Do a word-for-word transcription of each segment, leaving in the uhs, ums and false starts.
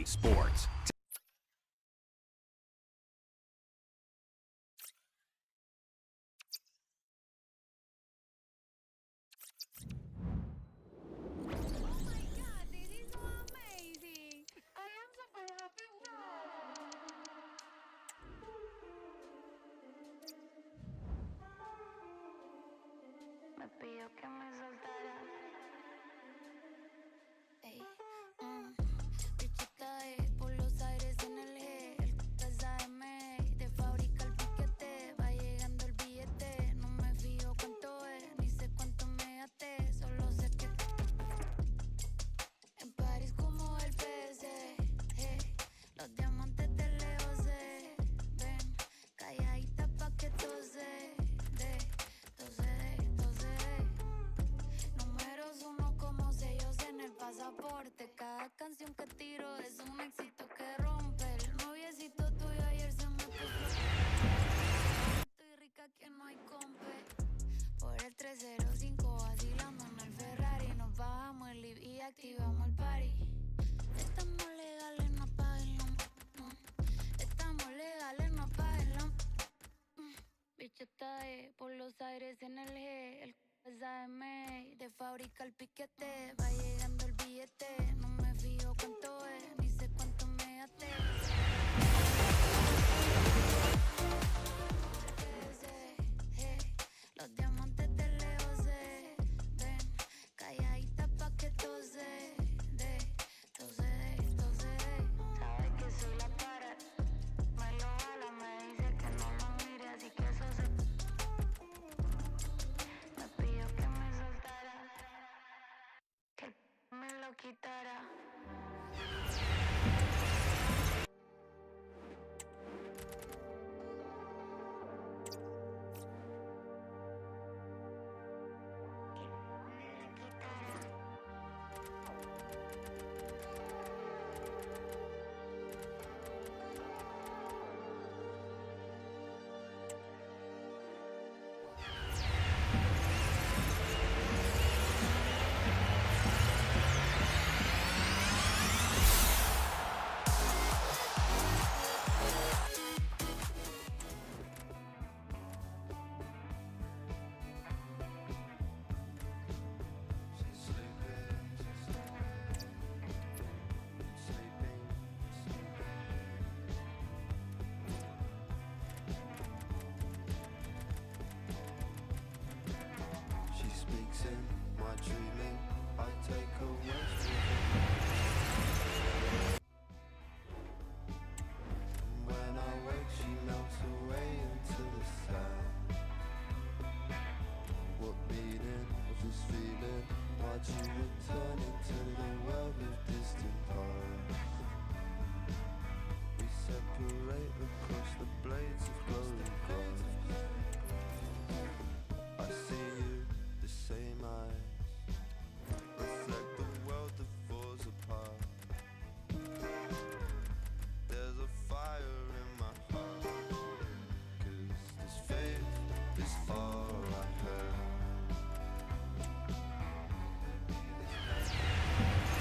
Sports. Me pidió que me soltara. Ey, mm. Bichita de por los aires en el G. El es A M, de fábrica el piquete. Va llegando el billete. No me fío cuánto es, ni sé cuánto me até. Solo sé que en París como el P S G. Los diamantes de Leo se ven. Calladita pa' que todo se dé. Todo se dé, todo se dé. Números uno como sellos en el pasaporte. Cada canción que tiro es un éxito que rompe. El noviecito tuyo ayer se me puso. Estoy rica que no hay compe. Por el trescientos cinco vacilando en el Ferrari. Nos bajamos el live y activamos el party. Estamos legales, no apaguen la mm. Estamos legales, no apaguen la mm. Bichota de por los aires en el G. El es A M, de fábrica el piquete. Va llegando el billete. No me fío cuánto es, ni sé cuánto me até. Los diamantes de Leo se ven. Calladita pa' que todo se dé. Todo se dé, todo se dé. Sabe que soy la para. Me lo jala, me dice que no lo mire, así que eso se. Me pidió que me soltara, que me lo quitara. She speaks in my dreaming. I take her words with me. And when I wake, she melts away into the sound. What meaning of this feeling? Why'd you return into the world of distant past? We separate across the blades of glowing grass. I see you, the same eyes reflect the world that falls apart. There's a fire in my heart, 'cause this faith is all I have.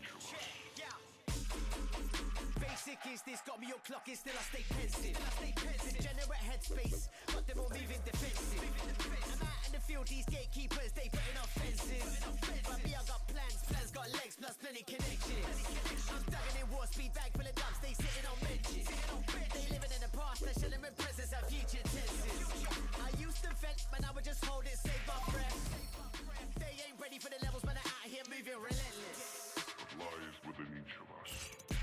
Basic is this, got me on clock, is still I stay pensive. I stay pensive. Degenerate headspace, got them all moving defensive. I'm out in the field, these gatekeepers, they putting up fences. But me, I got plans, plans got legs, plus plenty connections. I'm stugging in war speed, bag full of dumps, they sitting on benches. They living in the past, they're chilling with presents and future tenses. I used to vent, man, I would just hold it, save my breath. They ain't ready for the levels, man, they're out here moving relentless. Lies within each of us.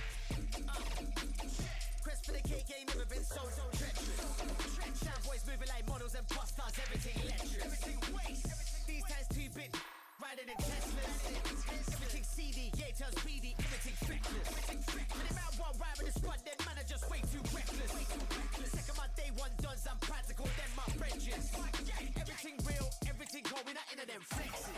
Quest for the cake ain't never been so, so treacherous. Sound boys moving like models and pop stars, everything electric. Everything waste. These times too big, riding in Teslas. Everything C D, yeah, turns speedy, everything feckless. And if I want ride with the squad, then man are just way too reckless. The second my day one done, I'm practical, then my bridges. Everything real, everything cold, we not into them flexes.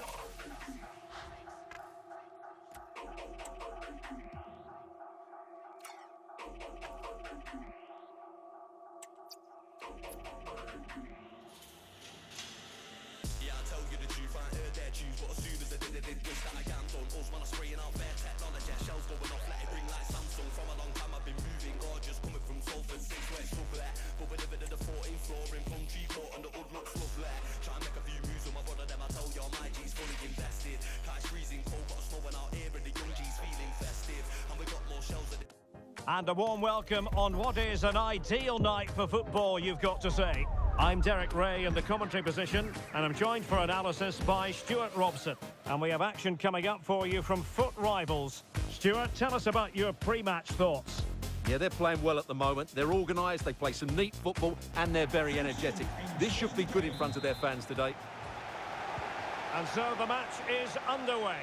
Yeah, I tell you the truth, I ain't heard their tunes, but as soon as I did it, it wish that I am done. Us when I spraying out fair technology, shells going off, let it ring like Samsung. From a long time I've been moving, gorgeous, coming from Salford, six where it's lovely. But we living in the fourteenth floor in Plumtree Court and the hood looks lovely. Try and make a few moves with my brother, them I tell you, my G's fully invested. Kite's freezing cold, got a snowing out here and the young G's feeling festive. And we got more shells at the And a warm welcome on what is an ideal night for football, you've got to say. I'm Derek Ray in the commentary position, and I'm joined for analysis by Stuart Robson. And we have action coming up for you from Foot Rivals. Stuart, tell us about your pre-match thoughts. Yeah, they're playing well at the moment. They're organised, they play some neat football, and they're very energetic. This should be good in front of their fans today. And so the match is underway.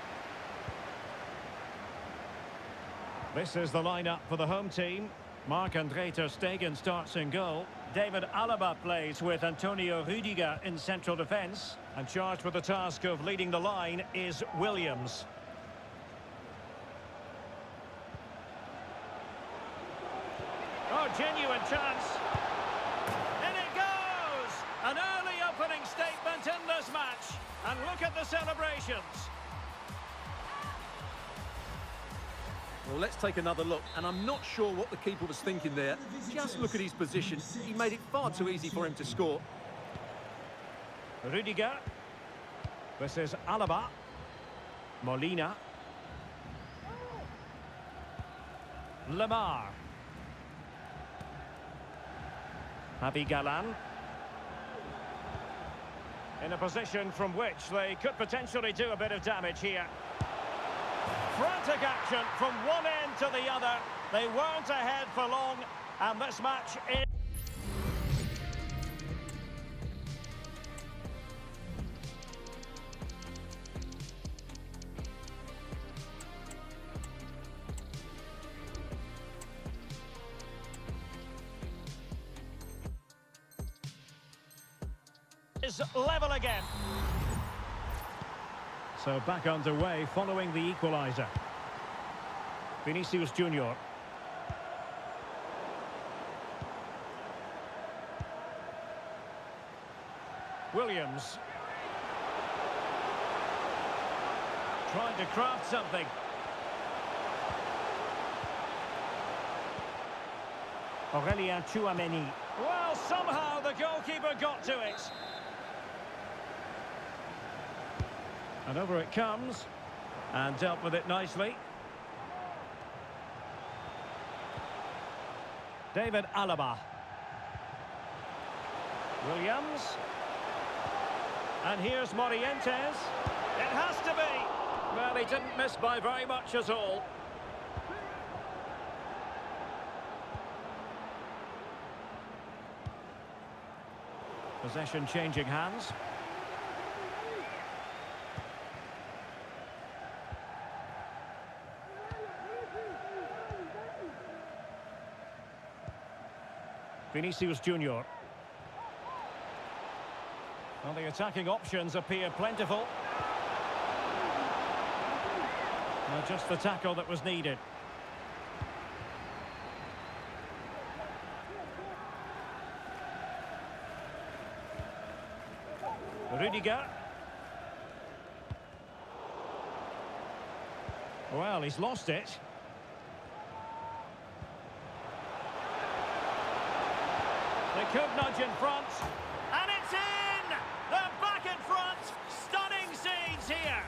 This is the lineup for the home team. Marc-Andre ter Stegen starts in goal. David Alaba plays with Antonio Rudiger in central defence. And charged with the task of leading the line is Williams. Oh, genuine chance. In it goes! An early opening statement in this match. And look at the celebrations. Well, let's take another look, and I'm not sure what the keeper was thinking there. Just look at his position. He made it far too easy for him to score. Rudiger. This is Alaba. Molina. Lemar. Javi Galán. In a position from which they could potentially do a bit of damage here. Frantic action from one end to the other. They weren't ahead for long, and this match is... is level again. So back underway following the equaliser. Vinicius Junior. Williams. Trying to craft something. Aurélien Tchouaméni. Well, somehow the goalkeeper got to it. And over it comes, and dealt with it nicely. David Alaba. Williams. And here's Morientes. It has to be. Well, he didn't miss by very much at all. Possession changing hands. Vinicius Junior. Well, the attacking options appear plentiful. Well, just the tackle that was needed. Rudiger. Well, he's lost it. They could nudge in front. And it's in! They're back in front! Stunning scenes here!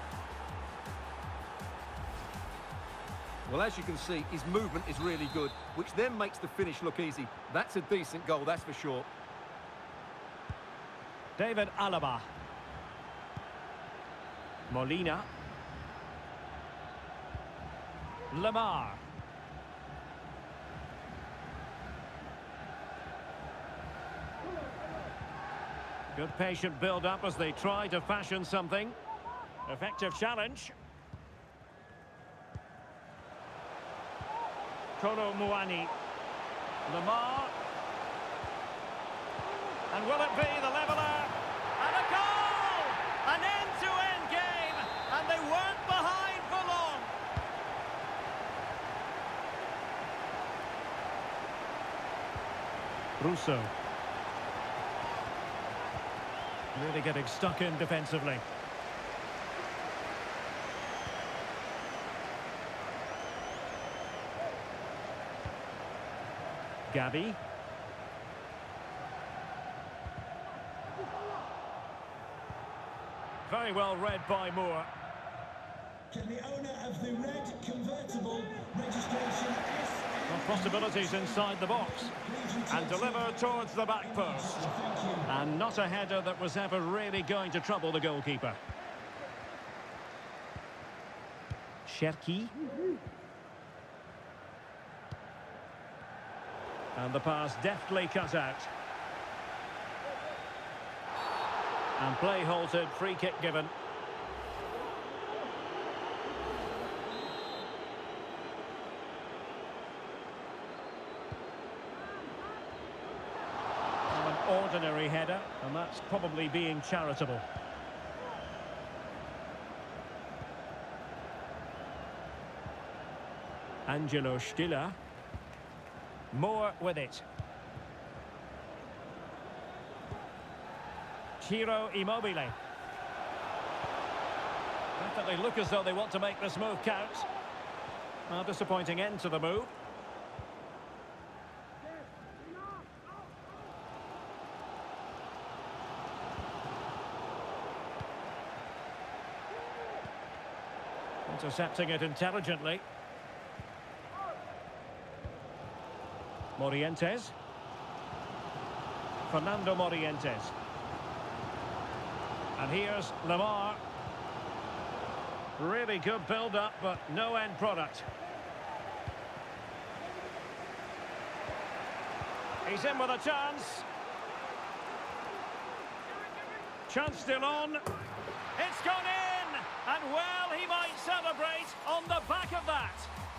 Well, as you can see, his movement is really good, which then makes the finish look easy. That's a decent goal, that's for sure. David Alaba. Molina. Lemar. Good patient build-up as they try to fashion something. Effective challenge. Kolo Muani. Lemar. And will it be the leveller? And a goal! An end-to-end game, and they weren't behind for long. Russo. Really getting stuck in defensively. Gavi. Very well read by Moore. Can the owner of the red convertible registration S Well, possibilities inside the box. And deliver towards the back post. And not a header that was ever really going to trouble the goalkeeper. Cherki. And the pass deftly cut out. And play halted, free kick given. An ordinary header, and that's probably being charitable. Angelo Stiller. Moore with it. Ciro Immobile. Definitely look as though they want to make this move count. A disappointing end to the move. Intercepting it intelligently. Morientes. Fernando Morientes. And here's Lemar. Really good build-up, but no end product. He's in with a chance. Chance still on. It's gone in! And well, he might celebrate on the back of that.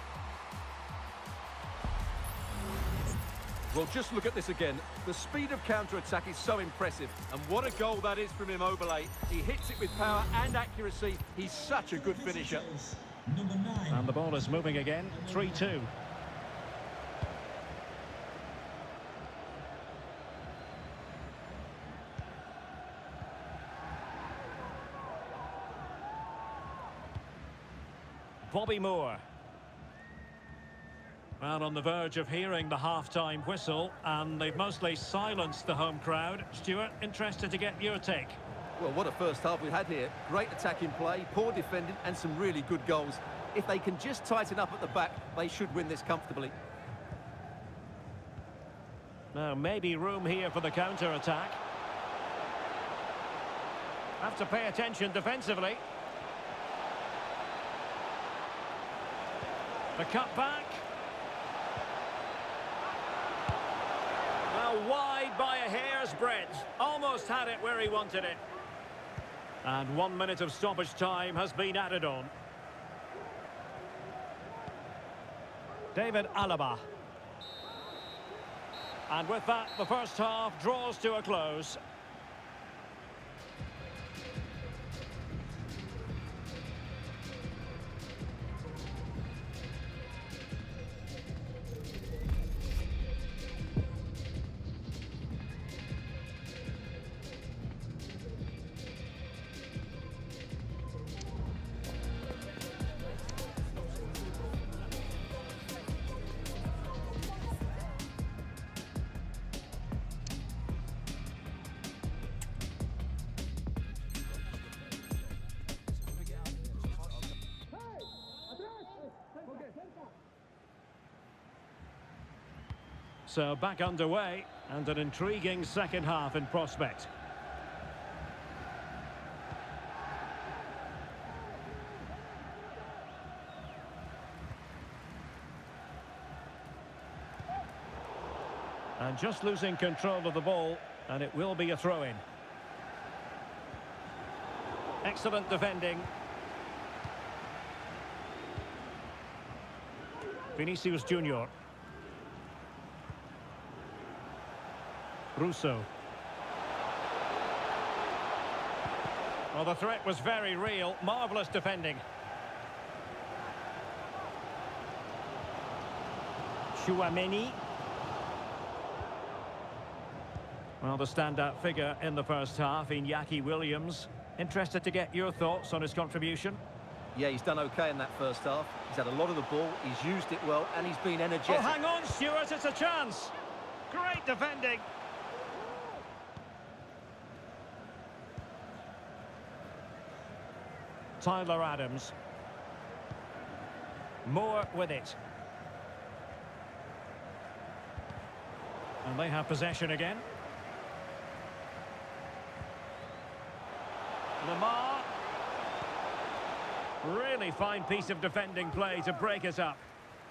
Well, just look at this again. The speed of counter-attack is so impressive. And what a goal that is from Immobile. He hits it with power and accuracy. He's such a good finisher. number nine. And the ball is moving again. three two. Bobby Moore. Well, on the verge of hearing the half-time whistle, and they've mostly silenced the home crowd. Stuart, interested to get your take. Well, what a first half we had here. Great attacking play, poor defending, and some really good goals. If they can just tighten up at the back, they should win this comfortably. Now, maybe room here for the counter-attack. Have to pay attention defensively. The cut back. Well, wide by a hair's breadth. Almost had it where he wanted it. And one minute of stoppage time has been added on. David Alaba. And with that, the first half draws to a close. So back underway, and an intriguing second half in prospect. And just losing control of the ball, and it will be a throw-in. Excellent defending. Vinicius Junior. Russo. Well, the threat was very real. Marvellous defending. Tchouaméni. Well, the standout figure in the first half, Iñaki Williams. Interested to get your thoughts on his contribution? Yeah, he's done okay in that first half. He's had a lot of the ball, he's used it well, and he's been energetic. Oh, hang on, Stuart, it's a chance. Great defending. Tyler Adams. Moore with it. And they have possession again. Lamar. Really fine piece of defending play to break us up.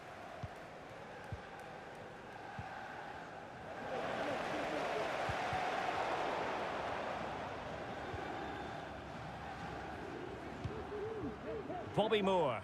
Bobby Moore.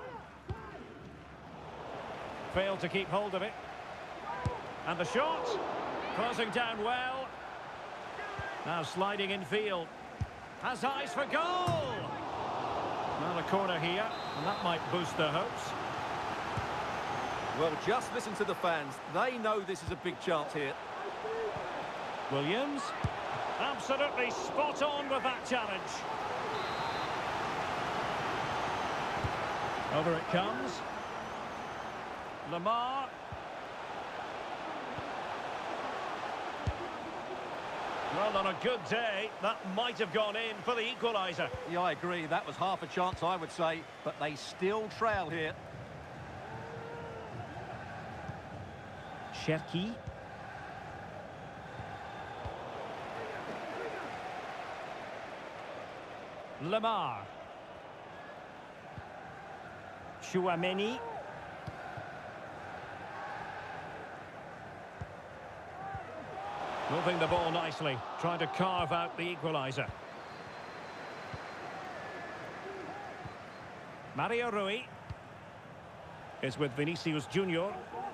Failed to keep hold of it. And the shot. Closing down well. Now sliding in field. Has eyes for goal. Well, a corner here, and that might boost their hopes. Well, just listen to the fans. They know this is a big chance here. Williams. Absolutely spot on with that challenge. Over it comes. Lamar. Well, on a good day, that might have gone in for the equaliser. Yeah, I agree. That was half a chance, I would say. But they still trail here. Cherki. Lamar. Tchouaméni. Moving the ball nicely, trying to carve out the equaliser. Mario Rui is with Vinicius Junior.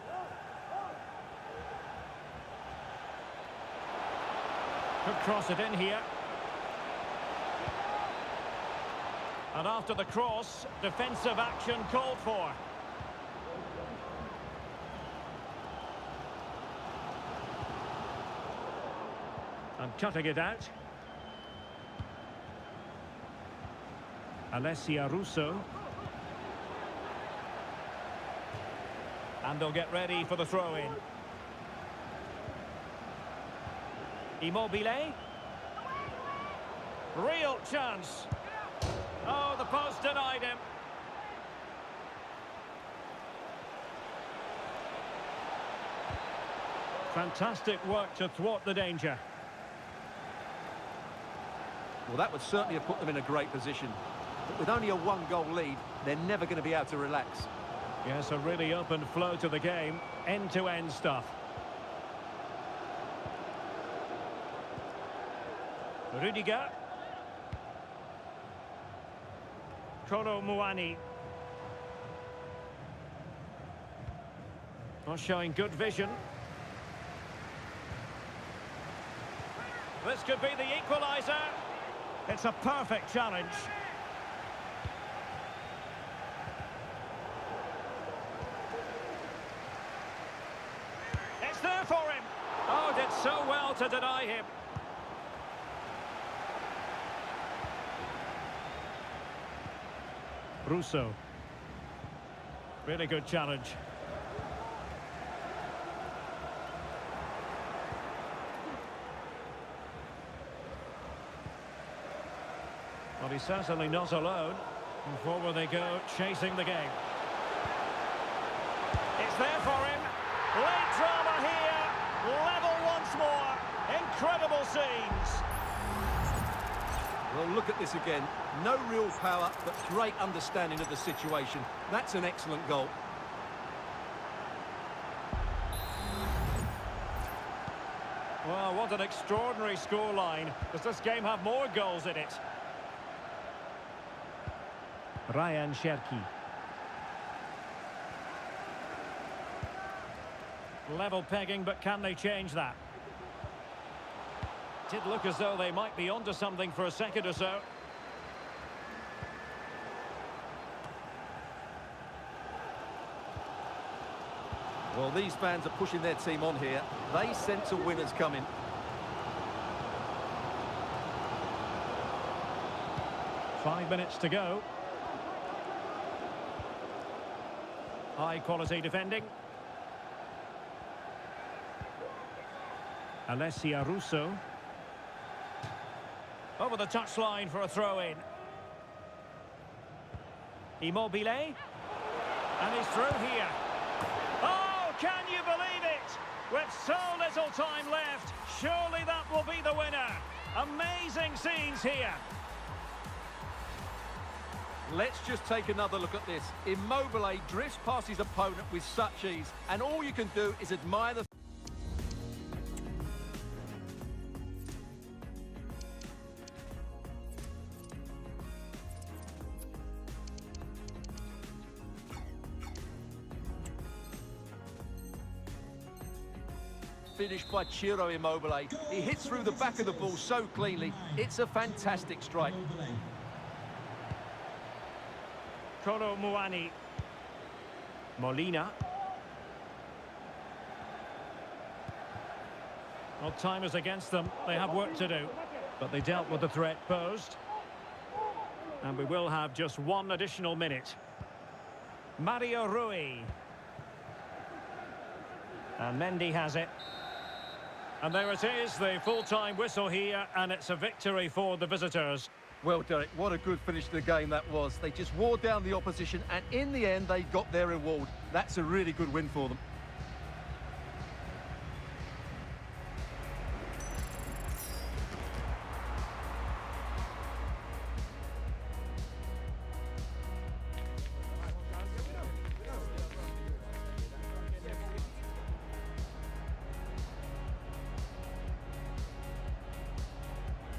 Could cross it in here. And after the cross, defensive action called for. And cutting it out. Alessia Russo. And they'll get ready for the throw-in. Immobile. Real chance. Oh, the post denied him. Fantastic work to thwart the danger. Well, that would certainly have put them in a great position. But with only a one-goal lead, they're never going to be able to relax. Yes, a really open flow to the game. End-to-end stuff. Rudiger. Kolo Muani. Not showing good vision. This could be the equaliser. It's a perfect challenge. It's there for him. Oh, did so well to deny him. Russo. Really good challenge. Well, he's certainly not alone. And forward they go, chasing the game. It's there for him. Late drama here. incredible scenes. Well, look at this again. No real power, but great understanding of the situation. That's an excellent goal. Well, what an extraordinary scoreline. Does this game have more goals in it? Ryan Cherki. Level pegging, but can they change that? Did look as though they might be onto something for a second or so. Well, these fans are pushing their team on here. They sense a winner's coming. Five minutes to go. High quality defending. Alessia Russo. Over the touchline for a throw-in. Immobile. And he's through here. Oh, can you believe it? With so little time left, surely that will be the winner. Amazing scenes here. Let's just take another look at this. Immobile drifts past his opponent with such ease, and all you can do is admire the... Finished by Ciro Immobile. He hits through the back of the ball so cleanly. It's a fantastic strike. Kolo Muani. Molina. Well, time is against them. They have work to do. But they dealt with the threat posed. And we will have just one additional minute. Mario Rui. And Mendy has it. And there it is, the full-time whistle here, and it's a victory for the visitors. Well, Derek, what a good finish to the game that was. They just wore down the opposition, and in the end, they got their reward. That's a really good win for them.